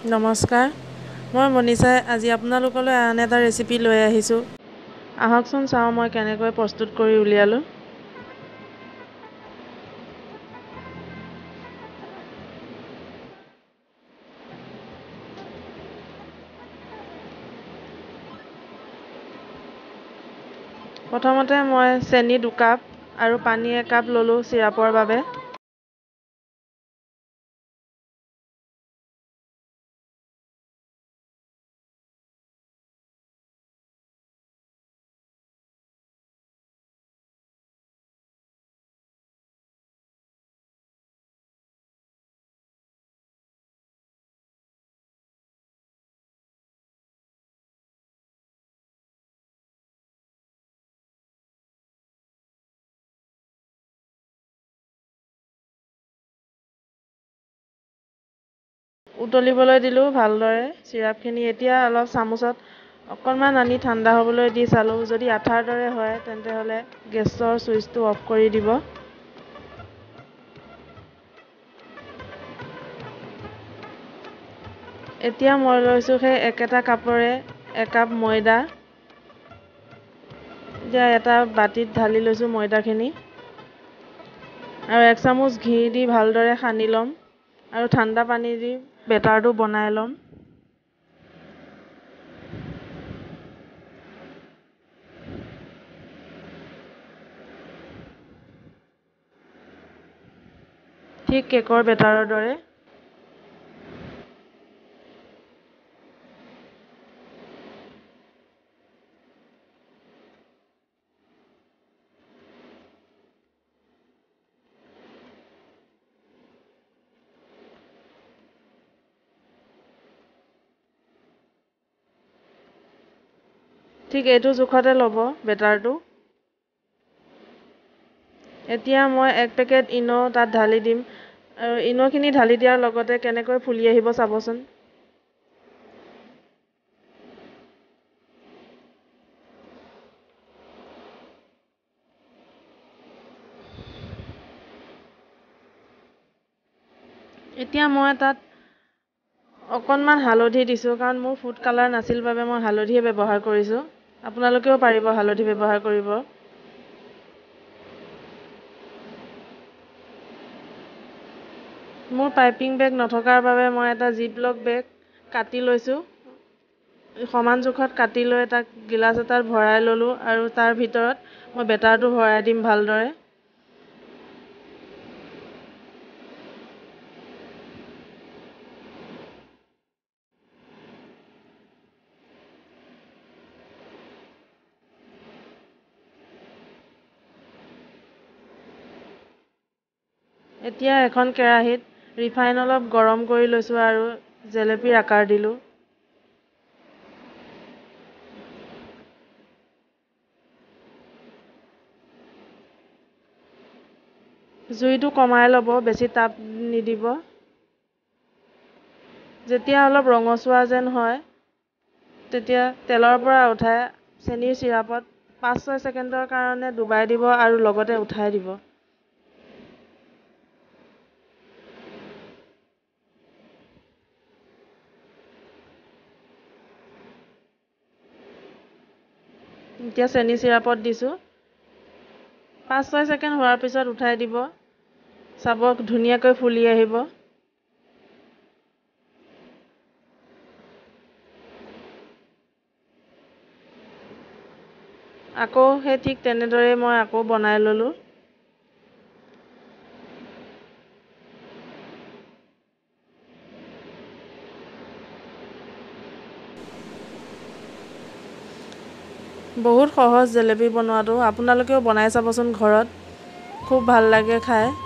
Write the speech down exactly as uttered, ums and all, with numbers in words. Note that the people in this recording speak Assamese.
নমস্কাৰ, মই মনীষাই আজি আপোনালোকলৈ আন এটা ৰেচিপি লৈ আহিছোঁ। আহকচোন চাওঁ মই কেনেকৈ প্ৰস্তুত কৰি উলিয়ালোঁ। প্ৰথমতে মই চেনি দুকাপ আৰু পানী একাপ ল'লোঁ চিৰাপৰ বাবে। উতলিবলৈ দিলোঁ ভালদৰে চিৰাপখিনি। এতিয়া অলপ চামুচত অকণমান আনি ঠাণ্ডা হ'বলৈ দি চালোঁ। যদি আঠাৰ দৰে হয় তেন্তে হ'লে গেছৰ চুইচটো অফ কৰি দিব। এতিয়া মই লৈছোঁ সেই একেটা কাপৰে একাপ ময়দা। এতিয়া এটা বাতিত ঢালি লৈছোঁ ময়দাখিনি আৰু এক চামুচ ঘি দি ভালদৰে সানি ল'ম আৰু ঠাণ্ডা পানী দি বেটাৰটো বনাই ল'ম। ঠিক কেকৰ বেটাৰৰ দৰে। ঠিক এইটো জোখতে ল'ব বেটাৰটো। এতিয়া মই এক পেকেট ইন' তাত ঢালি দিম আৰু ইন'খিনি ঢালি দিয়াৰ লগতে কেনেকৈ ফুলি আহিব চাবচোন। এতিয়া মই তাত অকণমান হালধি দিছোঁ, কাৰণ মোৰ ফুড কালাৰ নাছিল বাবে মই হালধিয়ে ব্যৱহাৰ কৰিছোঁ। আপোনালোকেও পাৰিব হালধি ব্যৱহাৰ কৰিব। মোৰ পাইপিং বেগ নথকাৰ বাবে মই এটা জিপলক বেগ কাটি লৈছোঁ। সমান জোখত কাটি লৈ তাক গিলাচ এটাত ভৰাই ল'লোঁ আৰু তাৰ ভিতৰত মই বেটাৰটো ভৰাই দিম ভালদৰে। এতিয়া এখন কেৰাহীত ৰিফাইন অলপ গৰম কৰি লৈছোঁ আৰু জেলেপীৰ আকাৰ দিলোঁ। জুইটো কমাই ল'ব, বেছি তাপ নিদিব। যেতিয়া অলপ ৰঙচুৱা যেন হয় তেতিয়া তেলৰ পৰা উঠাই চেনিৰ চিৰাপত পাঁচ ছয় ছেকেণ্ডৰ কাৰণে ডুবাই দিব আৰু লগতে উঠাই দিব। এতিয়া চেনি চিৰাপত দিছোঁ। পাঁচ ছয় ছেকেণ্ড হোৱাৰ পিছত উঠাই দিব। চাব ধুনীয়াকৈ ফুলি আহিব। আকৌ সেই ঠিক তেনেদৰে মই আকৌ বনাই ল'লোঁ। বহুত সহজ জেলেপি বনোৱাটো। আপোনালোকেও বনাই চাবচোন ঘৰত, খুব ভাল লাগে খাই।